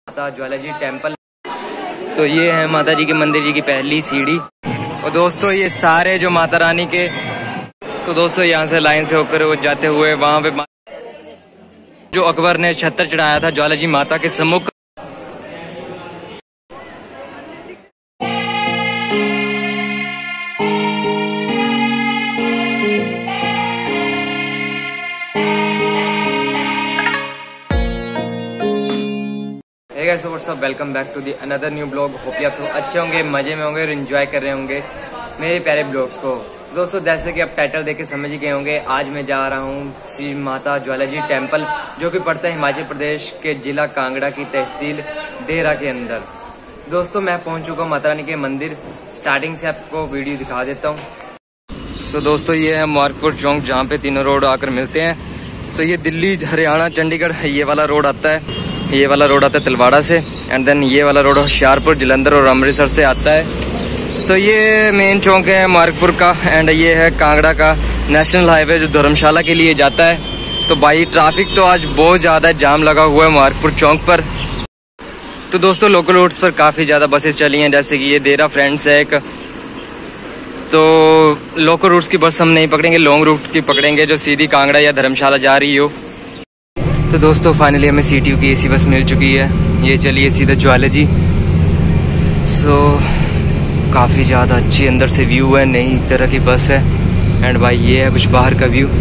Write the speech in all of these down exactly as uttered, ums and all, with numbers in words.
माता ज्वाला जी टेम्पल। तो ये है माता जी के मंदिर जी की पहली सीढ़ी। और दोस्तों ये सारे जो माता रानी के, तो दोस्तों यहाँ से लाइन से होकर वो जाते हुए वहाँ पे जो अकबर ने छत्तर चढ़ाया था ज्वाला जी माता के सम्मुख। Hey guys, what's up, welcome back to the another new blog. Hope आप सब अच्छे होंगे, मजे में होंगे और एंजॉय कर रहे होंगे मेरे प्यारे ब्लॉग्स को। दोस्तों जैसे कि आप टाइटल देख के समझ ही गए होंगे, आज मैं जा रहा हूँ श्री माता ज्वाला जी टेम्पल, जो कि पड़ता है हिमाचल प्रदेश के जिला कांगड़ा की तहसील देहरा के अंदर। दोस्तों मैं पहुंच चुका हूँ माता रानी के मंदिर। स्टार्टिंग से आपको वीडियो दिखा देता हूँ। सो दोस्तों ये है मुबारकपुर चौक, जहाँ पे तीनों रोड आकर मिलते हैं। सो ये दिल्ली, हरियाणा, चंडीगढ़ ये वाला रोड आता है। ये वाला रोड आता है तिलवाड़ा से, एंड देन ये वाला रोड होशियारपुर, जलंधर और अमृतसर से आता है। तो ये मेन चौक है मुबारकपुर का, एंड ये है कांगड़ा का नेशनल हाईवे जो धर्मशाला के लिए जाता है। तो भाई ट्रैफिक तो आज बहुत ज़्यादा जाम लगा हुआ है मुबारकपुर चौक पर। तो दोस्तों लोकल रूट्स पर काफ़ी ज़्यादा बसेस चली हैं, जैसे कि ये देहरा फ्रेंड्स है एक। तो लोकल रूट्स की बस हम नहीं पकड़ेंगे, लॉन्ग रूट की पकड़ेंगे जो सीधी कांगड़ा या धर्मशाला जा रही हो। तो दोस्तों फाइनली हमें सी टी यू की एसी बस मिल चुकी है। ये चलिए सीधा ज्वाला जी। सो काफ़ी ज़्यादा अच्छी अंदर से व्यू है, नई तरह की बस है। एंड भाई ये है कुछ बाहर का व्यू।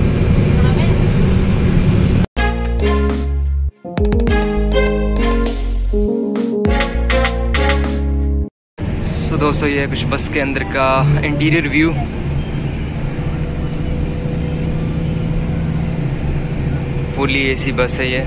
तो दोस्तों ये है कुछ बस के अंदर का interior view. Fully AC bus है ये।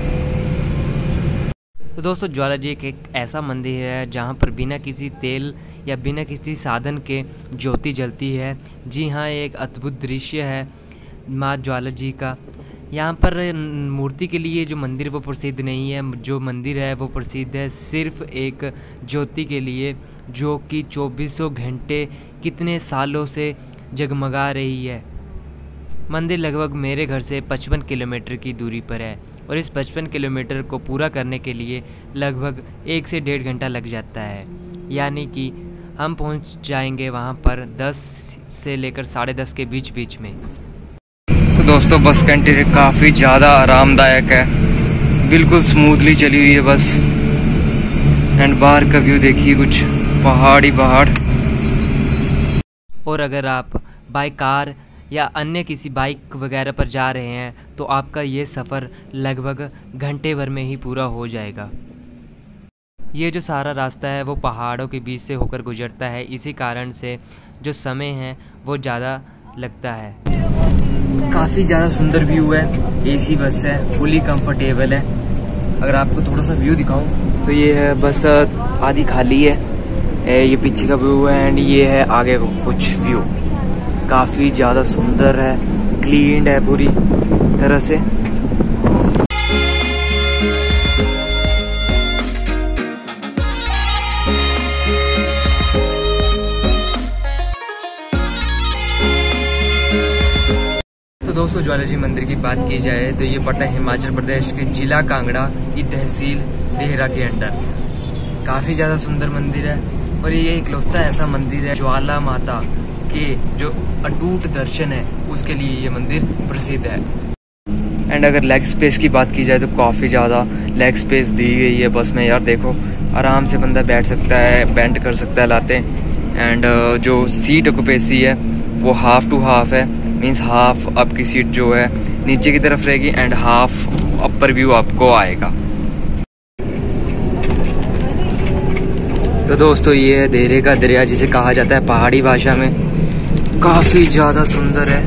तो दोस्तों ज्वाला जी एक, एक ऐसा मंदिर है जहाँ पर बिना किसी तेल या बिना किसी साधन के ज्योति जलती है। जी हाँ, एक अद्भुत दृश्य है माँ ज्वाला जी का। यहाँ पर मूर्ति के लिए जो मंदिर वो प्रसिद्ध नहीं है, जो मंदिर है वो प्रसिद्ध है सिर्फ एक ज्योति के लिए, जो कि चौबीसों घंटे कितने सालों से जगमगा रही है। मंदिर लगभग मेरे घर से पचपन किलोमीटर की दूरी पर है, और इस पचपन किलोमीटर को पूरा करने के लिए लगभग एक से डेढ़ घंटा लग जाता है। यानी कि हम पहुंच जाएंगे वहां पर दस से लेकर साढ़े दस के बीच बीच में। तो दोस्तों बस का इंटीरियर काफ़ी ज़्यादा आरामदायक है, बिल्कुल स्मूथली चली हुई है बस। एंड बाहर का व्यू देखिए, कुछ पहाड़ी पहाड़। और अगर आप बाय कार या अन्य किसी बाइक वगैरह पर जा रहे हैं तो आपका ये सफ़र लगभग घंटे भर में ही पूरा हो जाएगा। ये जो सारा रास्ता है वो पहाड़ों के बीच से होकर गुजरता है, इसी कारण से जो समय है वो ज़्यादा लगता है। काफ़ी ज़्यादा सुंदर व्यू है, एसी बस है, फुली कंफर्टेबल है। अगर आपको थोड़ा सा व्यू दिखाऊं तो ये है बस आधी खाली है, ये पीछे का व्यू है, एंड ये है आगे कुछ व्यू। काफ़ी ज़्यादा सुंदर है, क्लीन है पूरी तरह से। तो दोस्तों ज्वाला जी मंदिर की बात की जाए तो ये पड़ता है हिमाचल प्रदेश के जिला कांगड़ा की तहसील देहरा के अंडर। काफ़ी ज़्यादा सुंदर मंदिर है, और ये इकलौता ऐसा मंदिर है ज्वाला माता के जो अटूट दर्शन है उसके लिए ये मंदिर प्रसिद्ध है। एंड अगर लेग स्पेस की बात की जाए तो काफ़ी ज़्यादा लेग स्पेस दी गई है बस में। यार देखो, आराम से बंदा बैठ सकता है, बेंड कर सकता है लाते। एंड जो सीट ऑक्यूपेंसी है वो हाफ टू हाफ है, मींस हाफ आपकी सीट जो है नीचे की तरफ रहेगी एंड हाफ अपर व्यू आपको आएगा। तो दोस्तों ये है देहरे का दरिया, जिसे कहा जाता है पहाड़ी भाषा में। काफ़ी ज़्यादा सुंदर है।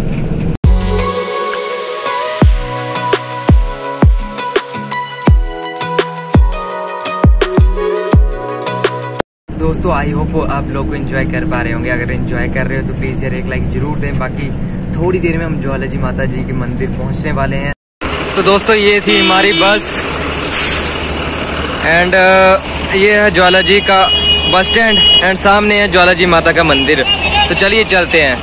दोस्तों आई होप आप लोग को एंजॉय कर पा रहे होंगे। अगर एंजॉय कर रहे हो तो प्लीज़ यार एक लाइक ज़रूर दें। बाकी थोड़ी देर में हम ज्वाला जी माता जी के मंदिर पहुंचने वाले हैं। तो दोस्तों ये थी हमारी बस, एंड ये है ज्वाला जी का बस स्टैंड, एंड सामने है ज्वाला जी माता का मंदिर। तो चलिए चलते हैं।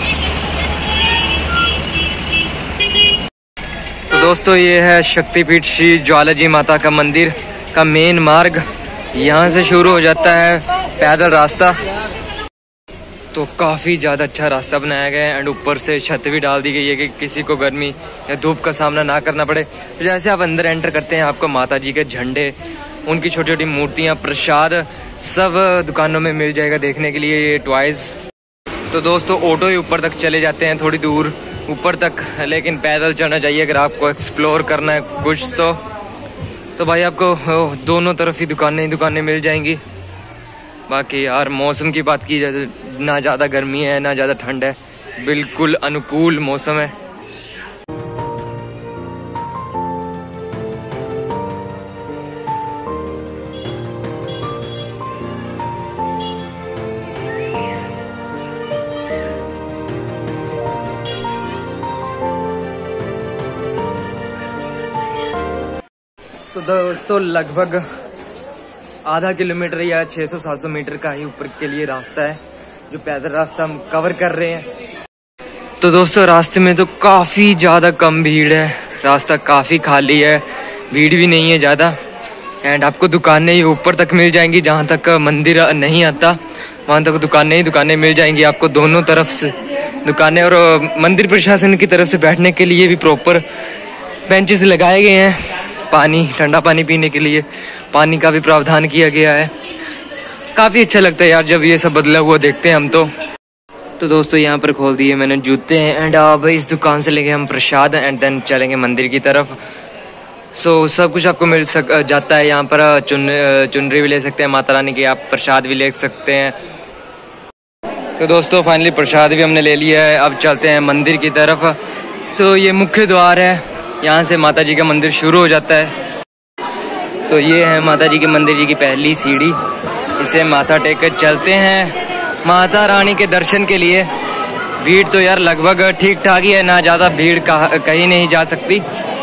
तो दोस्तों ये है शक्तिपीठ श्री ज्वाला जी माता का मंदिर का मेन मार्ग, यहाँ से शुरू हो जाता है पैदल रास्ता। तो काफ़ी ज़्यादा अच्छा रास्ता बनाया गया है एंड ऊपर से छत भी डाल दी गई है कि किसी को गर्मी या धूप का सामना ना करना पड़े। तो जैसे आप अंदर एंटर करते हैं आपको माता जी के झंडे, उनकी छोटी छोटी मूर्तियाँ, प्रसाद सब दुकानों में मिल जाएगा देखने के लिए, ये टॉयज। तो दोस्तों ऑटो ही ऊपर तक चले जाते हैं थोड़ी दूर ऊपर तक, लेकिन पैदल चलना चाहिए अगर आपको एक्सप्लोर करना है कुछ तो। तो भाई आपको दोनों तरफ ही दुकानें ही दुकानें मिल जाएंगी। बाकी यार मौसम की बात की जाए तो ना ज़्यादा गर्मी है ना ज़्यादा ठंड है, बिल्कुल अनुकूल मौसम है। तो दोस्तों लगभग आधा किलोमीटर या छह सौ सात सौ मीटर का ही ऊपर के लिए रास्ता है जो पैदल रास्ता हम कवर कर रहे हैं। तो दोस्तों रास्ते में तो काफ़ी ज़्यादा कम भीड़ है, रास्ता काफ़ी खाली है, भीड़ भी नहीं है ज़्यादा। एंड आपको दुकानें ही ऊपर तक मिल जाएंगी, जहाँ तक मंदिर नहीं आता वहाँ तक दुकानें ही दुकानें मिल जाएंगी आपको दोनों तरफ से दुकानें। और मंदिर प्रशासन की तरफ से बैठने के लिए भी प्रॉपर बेंचेस लगाए गए हैं, पानी ठंडा पानी पीने के लिए पानी का भी प्रावधान किया गया है। काफ़ी अच्छा लगता है यार जब ये सब बदला हुआ देखते हैं हम तो। तो दोस्तों यहाँ पर खोल दिए मैंने जूते एंड अब इस दुकान से लेंगे हम प्रसाद एंड देन चलेंगे मंदिर की तरफ। सो so, सब कुछ आपको मिल सक जाता है यहाँ पर, चुन चुनरी भी ले सकते हैं माता रानी की, आप प्रसाद भी ले सकते हैं। तो दोस्तों फाइनली प्रसाद भी हमने ले लिया है, अब चलते हैं मंदिर की तरफ। सो so, ये मुख्य द्वार है, यहाँ से माता जी का मंदिर शुरू हो जाता है। तो ये है माता जी के मंदिर जी की पहली सीढ़ी, इसे माथा टेक कर चलते हैं माता रानी के दर्शन के लिए। भीड़ तो यार लगभग ठीक ठाक ही है, ना ज़्यादा भीड़ कहीं नहीं जा सकती।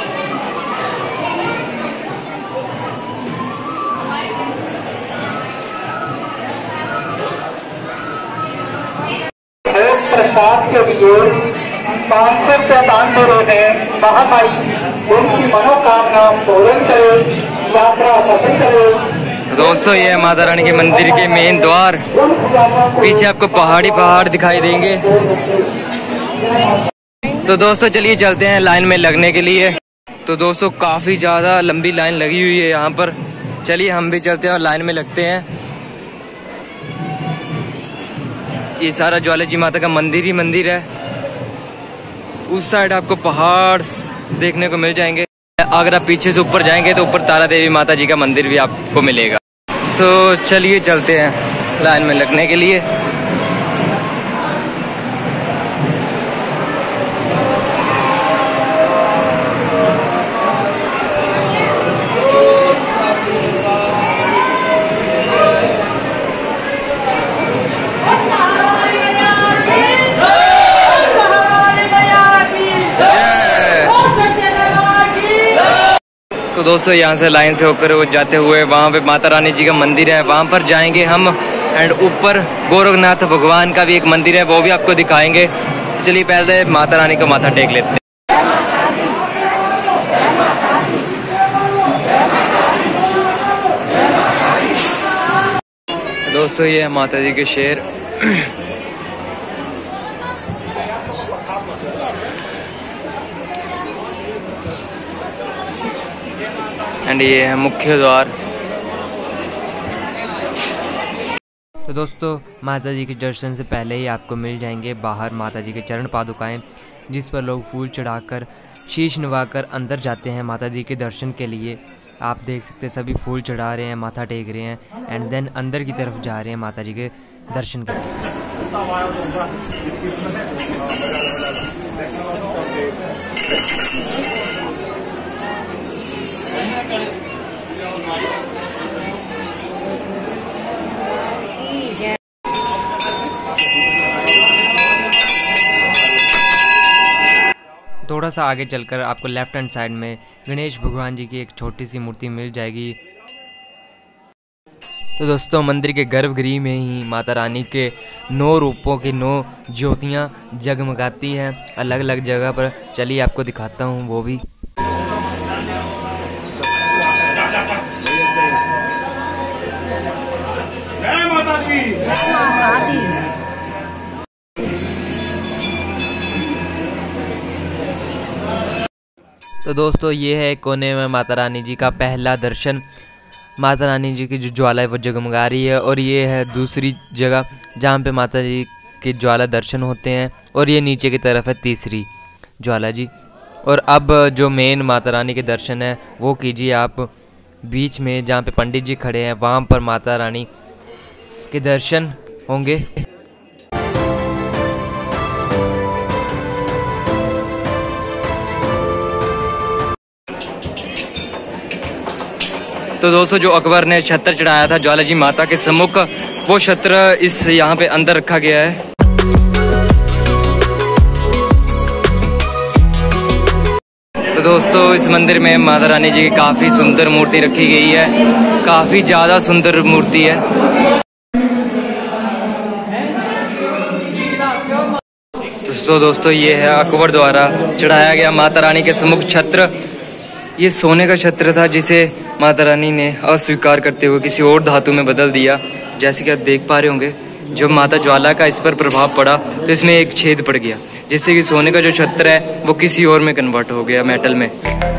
प्रसाद के लिए पाँच सौ पैतानवे रोने महामाई उनकी मनोकामना पूर्ण करे, यात्रा सफल करे। दोस्तों ये है माता रानी के मंदिर के मेन द्वार, पीछे आपको पहाड़ी पहाड़ दिखाई देंगे। तो दोस्तों चलिए चलते हैं लाइन में लगने के लिए। तो दोस्तों काफी ज्यादा लंबी लाइन लगी हुई है यहाँ पर, चलिए हम भी चलते हैं और लाइन में लगते हैं। ये सारा ज्वाला जी माता का मंदिर ही मंदिर है, उस साइड आपको पहाड़ देखने को मिल जाएंगे। अगर आप पीछे से ऊपर जाएंगे तो ऊपर तारा देवी माता जी का मंदिर भी आपको मिलेगा। तो चलिए चलते हैं लाइन में लगने के लिए। तो दोस्तों यहाँ से लाइन से होकर जाते हुए वहाँ पे माता रानी जी का मंदिर है, वहाँ पर जाएंगे हम। एंड ऊपर गोरखनाथ भगवान का भी एक मंदिर है, वो भी आपको दिखाएंगे। तो चलिए पहले माता रानी को माथा टेक लेते हैं। दोस्तों ये है माता जी के शेर। एंड ये है मुख्य द्वार। तो दोस्तों माता जी के दर्शन से पहले ही आपको मिल जाएंगे बाहर माता जी के चरण पादुकाएं, जिस पर लोग फूल चढ़ाकर शीश नवाकर अंदर जाते हैं माता जी के दर्शन के लिए। आप देख सकते हैं सभी फूल चढ़ा रहे हैं, माथा टेक रहे हैं एंड देन अंदर की तरफ जा रहे हैं माता जी के दर्शन के लिए। थोड़ा सा आगे चलकर आपको लेफ्ट हैंड साइड में गणेश भगवान जी की एक छोटी सी मूर्ति मिल जाएगी। तो दोस्तों मंदिर के गर्भगृह में ही माता रानी के नौ रूपों की नौ ज्योतियाँ जगमगाती हैं अलग अलग जगह पर। चलिए आपको दिखाता हूँ वो भी। की माता दी। तो दोस्तों ये है कोने में माता रानी जी का पहला दर्शन। माता रानी जी की जो ज्वाला है वो जगमगा रही है, और ये है दूसरी जगह जहाँ पे माता जी की ज्वाला दर्शन होते हैं, और ये नीचे की तरफ है तीसरी ज्वाला जी। और अब जो मेन माता रानी के दर्शन है वो कीजिए आप बीच में, जहाँ पे पंडित जी खड़े हैं वहाँ पर माता रानी के दर्शन होंगे। तो दोस्तों जो अकबर ने छत्र चढ़ाया था ज्वाला जी माता के सम्मुख, वो छत्र इस यहाँ पे अंदर रखा गया है। तो दोस्तों इस मंदिर में माता रानी जी की काफी सुंदर मूर्ति रखी गई है, काफी ज्यादा सुंदर मूर्ति है। तो दोस्तों ये है अकबर द्वारा चढ़ाया गया माता रानी के सम्मुख छत्र। ये सोने का छत्र था जिसे माता रानी ने अस्वीकार करते हुए किसी और धातु में बदल दिया। जैसे कि आप देख पा रहे होंगे, जब माता ज्वाला का इस पर प्रभाव पड़ा तो इसमें एक छेद पड़ गया, जिससे कि सोने का जो छत्र है वो किसी और में कन्वर्ट हो गया, मेटल में।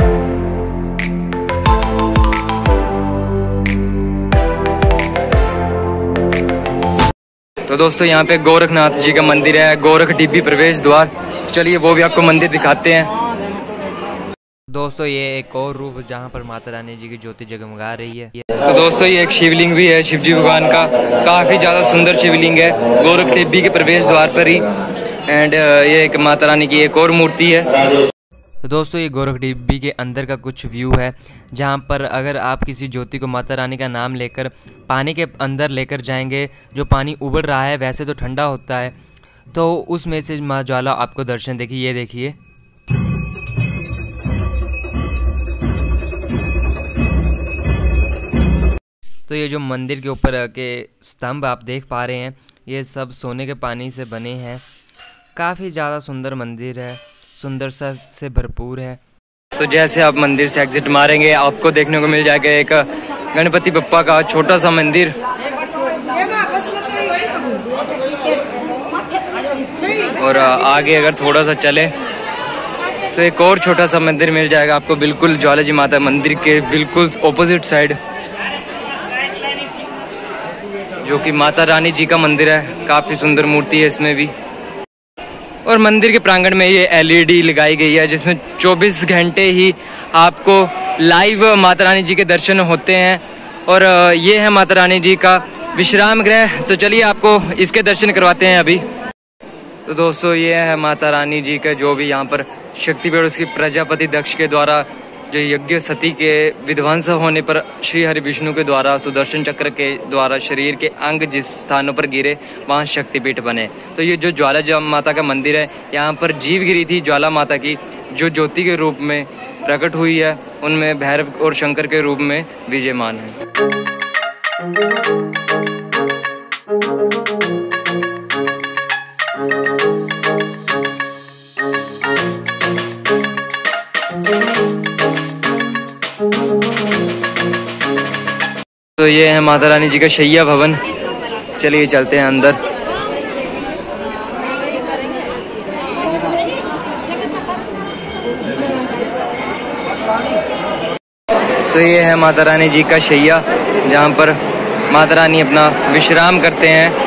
तो दोस्तों यहाँ पे गोरखनाथ जी का मंदिर है, गोरख डिब्बी प्रवेश द्वार। चलिए वो भी आपको मंदिर दिखाते हैं। दोस्तों ये एक और रूप जहाँ पर माता रानी जी की ज्योति जगमगा रही है। तो दोस्तों ये एक शिवलिंग भी है शिवजी भगवान का, काफी ज्यादा सुंदर शिवलिंग है, गोरख डिब्बी के प्रवेश द्वार पर ही। एंड ये एक माता रानी की एक और मूर्ति है। तो दोस्तों ये गोरख डिब्बी के अंदर का कुछ व्यू है, जहाँ पर अगर आप किसी ज्योति को माता रानी का नाम लेकर पानी के अंदर लेकर जाएंगे, जो पानी उबल रहा है वैसे तो ठंडा होता है, तो उसमें से माँ ज्वाला आपको दर्शन देखिए। ये देखिए, तो ये जो मंदिर के ऊपर के स्तंभ आप देख पा रहे हैं, ये सब सोने के पानी से बने हैं। काफ़ी ज़्यादा सुंदर मंदिर है, सुंदरता से भरपूर है। तो जैसे आप मंदिर से एग्जिट मारेंगे आपको देखने को मिल जाएगा एक गणपति बप्पा का छोटा सा मंदिर, और आगे अगर थोड़ा सा चले तो एक और छोटा सा मंदिर मिल जाएगा आपको, बिल्कुल ज्वाला जी माता मंदिर के बिल्कुल ऑपोजिट साइड, जो कि माता रानी जी का मंदिर है। काफी सुंदर मूर्ति है इसमें भी। और मंदिर के प्रांगण में ये एलईडी लगाई गई है, जिसमें चौबीस घंटे ही आपको लाइव माता रानी जी के दर्शन होते हैं। और ये है माता रानी जी का विश्राम गृह। तो चलिए आपको इसके दर्शन करवाते हैं अभी। तो दोस्तों ये है माता रानी जी का जो भी यहाँ पर शक्तिपीठ, उसकी प्रजापति दक्ष के द्वारा जो यज्ञ सती के विध्वंस होने पर श्री हरि विष्णु के द्वारा सुदर्शन चक्र के द्वारा शरीर के अंग जिस स्थानों पर गिरे वहाँ शक्तिपीठ बने। तो ये जो ज्वाला माता का मंदिर है, यहाँ पर जीव गिरी थी ज्वाला माता की, जो ज्योति के रूप में प्रकट हुई है, उनमें भैरव और शंकर के रूप में विजयमान है। तो ये है माता रानी जी का शैया भवन। चलिए चलते हैं अंदर। तो ये है माता रानी जी का शैया, जहाँ पर माता रानी अपना विश्राम करते हैं।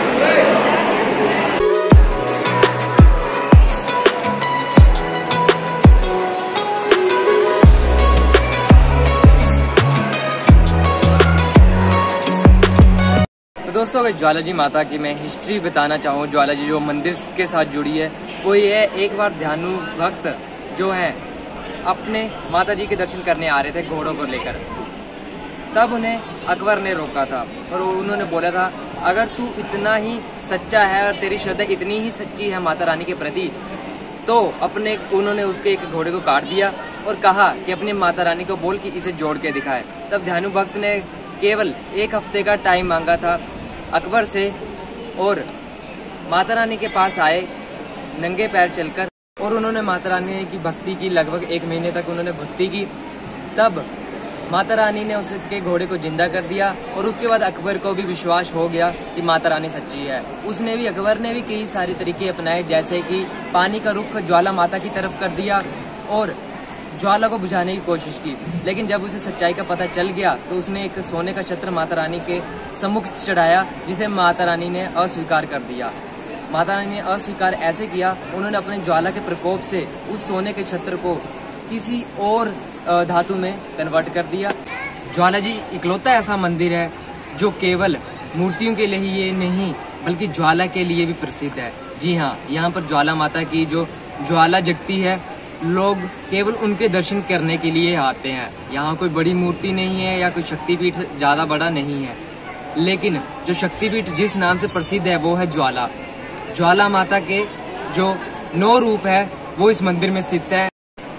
दोस्तों अगर ज्वाला जी माता की मैं हिस्ट्री बताना चाहूँ, ज्वाला जी जो मंदिर के साथ जुड़ी है वो ये है, एक बार ध्यानु भक्त जो है अपने माता जी के दर्शन करने आ रहे थे घोड़ों को लेकर, तब उन्हें अकबर ने रोका था और उन्होंने बोला था अगर तू इतना ही सच्चा है और तेरी श्रद्धा इतनी ही सच्ची है माता रानी के प्रति, तो अपने उन्होंने उसके एक घोड़े को काट दिया और कहा कि अपनी माता रानी को बोल कि इसे जोड़ के दिखाए। तब ध्यानु भक्त ने केवल एक हफ्ते का टाइम मांगा था अकबर से और माता रानी के पास आए नंगे पैर चलकर, और उन्होंने माता रानी की भक्ति की, लगभग एक महीने तक उन्होंने भक्ति की। तब माता रानी ने उसके घोड़े को जिंदा कर दिया और उसके बाद अकबर को भी विश्वास हो गया कि माता रानी सच्ची है। उसने भी अकबर ने भी कई सारे तरीके अपनाए, जैसे कि पानी का रुख ज्वाला माता की तरफ कर दिया और ज्वाला को बुझाने की कोशिश की। लेकिन जब उसे सच्चाई का पता चल गया तो उसने एक सोने का छत्र माता रानी के सम्मुख चढ़ाया, जिसे माता रानी ने अस्वीकार कर दिया। माता रानी ने अस्वीकार ऐसे किया, उन्होंने अपने ज्वाला के प्रकोप से उस सोने के छत्र को किसी और धातु में कन्वर्ट कर दिया। ज्वाला जी इकलौता ऐसा मंदिर है जो केवल मूर्तियों के लिए ही ये नहीं बल्कि ज्वाला के लिए भी प्रसिद्ध है। जी हाँ, यहाँ पर ज्वाला माता की जो ज्वाला जगती है, लोग केवल उनके दर्शन करने के लिए आते हैं। यहाँ कोई बड़ी मूर्ति नहीं है या कोई शक्तिपीठ ज्यादा बड़ा नहीं है, लेकिन जो शक्तिपीठ जिस नाम से प्रसिद्ध है वो है ज्वाला। ज्वाला माता के जो नौ रूप है वो इस मंदिर में स्थित है।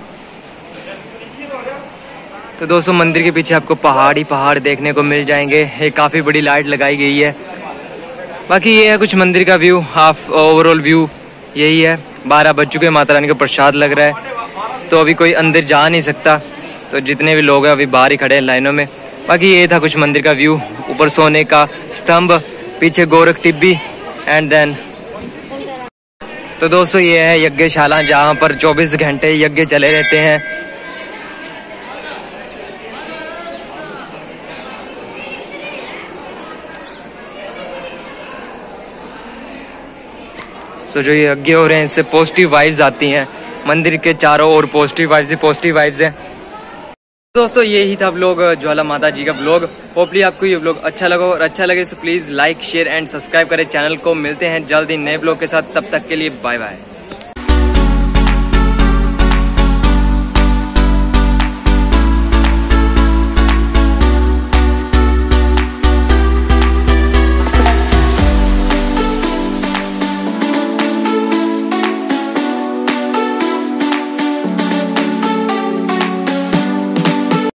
तो दोस्तों, मंदिर के पीछे आपको पहाड़ ही पहाड़ देखने को मिल जाएंगे। एक काफी बड़ी लाइट लगाई गई है। बाकी ये है कुछ मंदिर का व्यू, हाफ ओवरऑल व्यू यही है। बारह बज चुके, माता रानी का प्रसाद लग रहा है तो अभी कोई अंदर जा नहीं सकता, तो जितने भी लोग हैं अभी बाहर ही खड़े हैं लाइनों में। बाकी ये था कुछ मंदिर का व्यू। ऊपर सोने का स्तंभ, पीछे गोरख टिब्बी एंड देन। तो दोस्तों, ये है यज्ञशाला जहाँ पर चौबीस घंटे यज्ञ चले रहते हैं। तो जो ये यज्ञ हो रहे हैं इससे पॉजिटिव वाइब्स आती हैं। मंदिर के चारों ओर पॉजिटिव वाइब्स ही पॉजिटिव वाइब्स हैं। दोस्तों, यही था व्लॉग, ज्वाला माता जी का व्लॉग। होपली आपको ये व्लॉग अच्छा लगा, और अच्छा लगे तो please like share and subscribe करें चैनल को। मिलते हैं जल्द ही नए व्लॉग के साथ, तब तक के लिए बाय बाय।